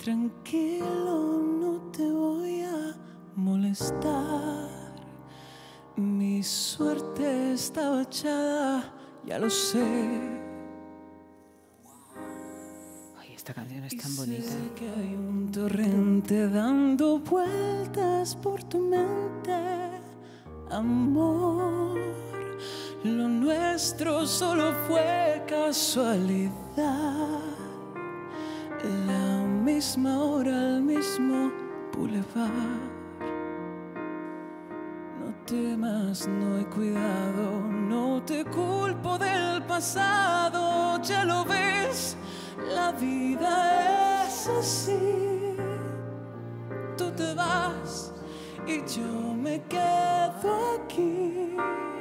Tranquilo, no te voy a molestar. Mi suerte estaba echada, ya lo sé. Esta canción es tan bonita. Sé que hay un torrente dando vueltas por tu mente, amor. Lo nuestro solo fue casualidad. La misma hora, el mismo boulevard. No temas, no hay cuidado, no te culpo del pasado, ya lo ves. La vida es así. Tú te vas y yo me quedo aquí.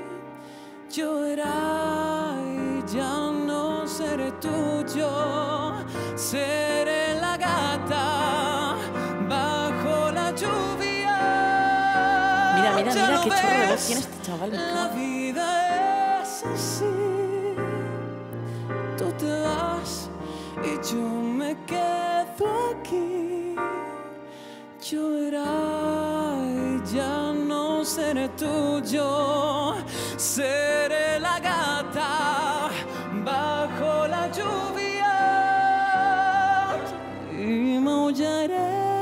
Lloraré y ya no seré tuyo. Seré la gata bajo la lluvia. Mira, mira, mira qué chorro de voz tiene este chaval. La vida es así. Tú te vas y yo me quedo aquí. Lloraré y ya no seré tuyo. Seré la gata bajo la lluvia y maullaré